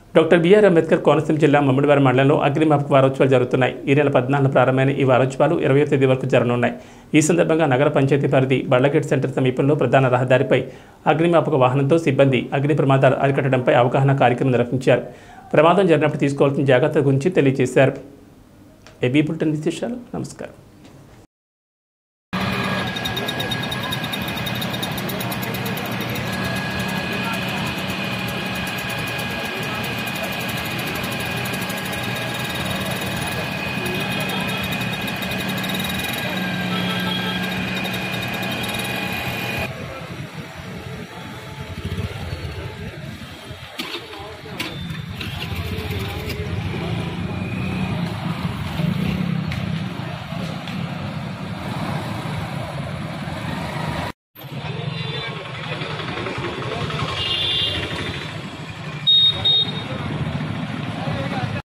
Doctor BR Ambedkar Konaseema జిల్లా మమ్మడివారి మండలంలో అగ్నిమాపక వారోత్సవాలు జరుగుతున్నాయి. ఈ నెల 14 ప్రారంభమైన ఈ వారోత్సవాలు 20వ తేదీ వరకు జరగనున్నాయి. ఈ సందర్భంగా నగర పంచాయతీ పరిధి బళ్ళగేట్ సెంటర్ సమీపంలో ప్రధాన రహదారిపై అగ్నిమాపక వాహనంతో సిబ్బంది అగ్ని ప్రమాదాలు అరికట్టడంపై అవగాహన కార్యక్రమం నిర్వహించారు. ప్రమాదం జరిగినప్పుడు తీసుకోవాల్సిన జాగ్రత్తల గురించి తెలియజేశారు. ఏబీ బులెటిన్ విశేషాలు. నమస్కారం.